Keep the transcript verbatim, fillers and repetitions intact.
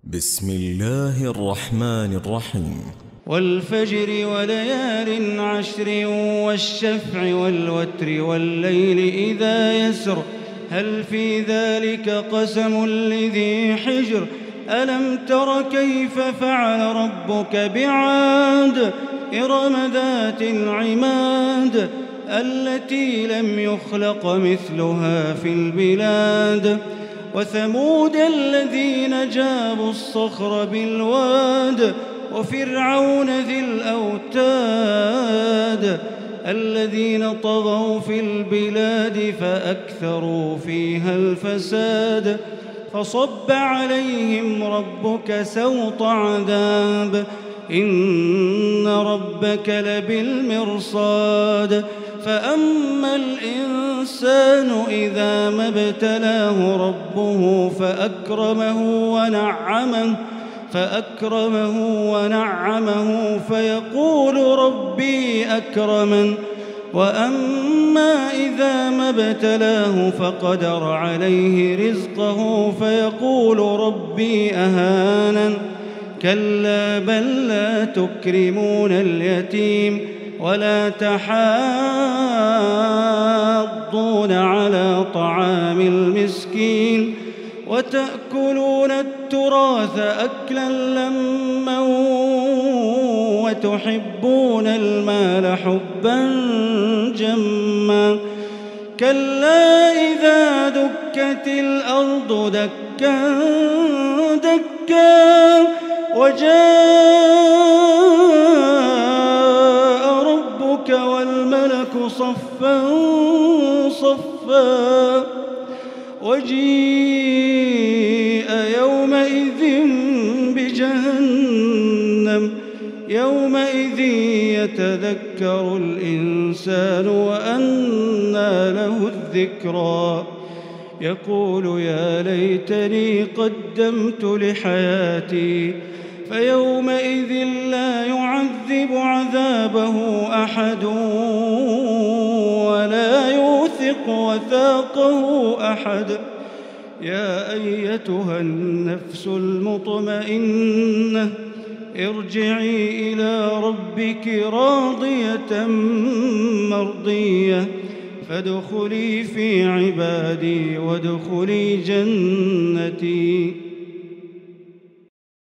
بسم الله الرحمن الرحيم. والفجر وليال عشر والشفع والوتر والليل إذا يسر هل في ذلك قسم لذي حجر ألم تر كيف فعل ربك بعاد إرم ذات العماد التي لم يخلق مثلها في البلاد وثمود الذين جابوا الصخر بالواد وفرعون ذي الأوتاد الذين طغوا في البلاد فأكثروا فيها الفساد فصب عليهم ربك سوط عذاب إن ربك لبالمرصاد فأما الإنسان إذا ما ابتلاه ربه فأكرمه ونعمه فأكرمه ونعمه فيقول ربي أكرمن وأما إذا ما ابتلاه فقدر عليه رزقه فيقول ربي أهانن كلا بل لا تكرمون اليتيم ولا تحاضون على طعام المسكين وتأكلون التراث أكلا لما وتحبون المال حبا جما كلا إذا دكت الأرض دكا دكا وجاء ربك والملك صفا صفا وجيء يومئذ بجهنم يومئذ يتذكر الإنسان وأنى له الذكرى يقول يا ليتني قدمت لحياتي فيومئذ لا يعذب عذابه أحد ولا يوثق وثاقه أحد يا أيتها النفس المطمئنة ارجعي إلى ربك راضية مرضية فادخلي في عبادي وادخلي جنتي.